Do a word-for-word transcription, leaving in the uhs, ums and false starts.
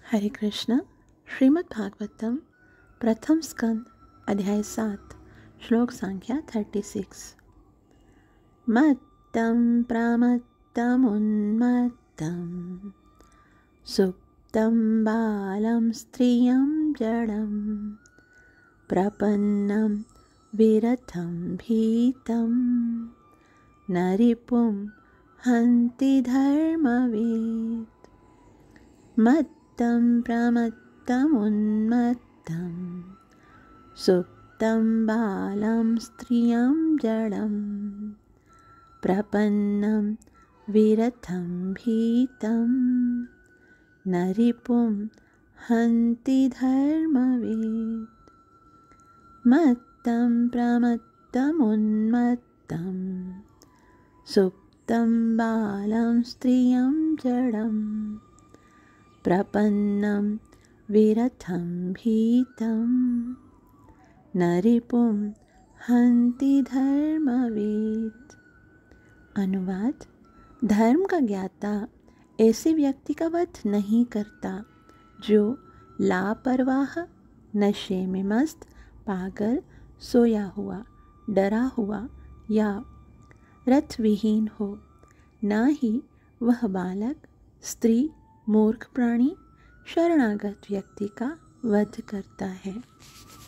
हरे कृष्ण। श्रीमद् भागवतम प्रथम स्कंद अध्याय सात श्लोक संख्या थर्टी सिक्स। मत्तं प्रमत्तमुन्मत्तं सुप्तं बालं स्त्रियं जडं प्रपन्नं विरथं भीतं न रिपुं हन्ति धर्मवेत्। मत्तं प्रमत्तमुन्मत्तं सुप्तं बालं स्त्रियं जडं प्रपन्नं विरथं भीतं न रिपुं हन्ति धर्मवेत्। मत्तं प्रमत्तमुन्मत्तं सुप्तं बालं स्त्रियं जडं प्रपन्नं विरथं भीतं न रिपुं हन्ति धर्मवेत्। अनुवाद: धर्म का ज्ञाता ऐसे व्यक्ति का वध नहीं करता जो लापरवाह, नशे में मस्त, पागल, सोया हुआ, डरा हुआ या रथ विहीन हो। न ही वह बालक, स्त्री, मूर्ख प्राणी, शरणागत व्यक्ति का वध करता है।